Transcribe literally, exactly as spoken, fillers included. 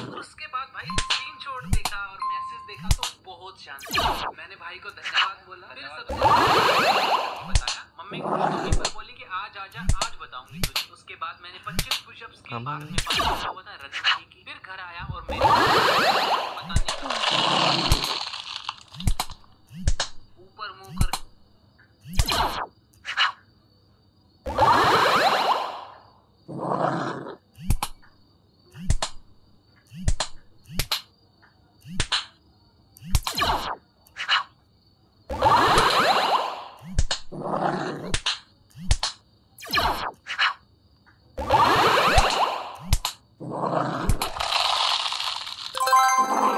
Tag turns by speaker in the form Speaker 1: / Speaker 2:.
Speaker 1: उसके बाद भाई स्क्रीनशॉट देखा और मैसेज देखा तो बहुत शांति। मैंने भाई को धन्यवाद बोला, फिर सबसे बताया। मम्मी को मम्मी पर बोली कि आज आजा, आज बताऊंगी तुझे। उसके बाद मैंने पच्चीस पुशअप्स की, बाद में पाँच हुआ था रनिंग की। फिर घर आया और मेरे बताने ऊपर मुंह कर
Speaker 2: Oh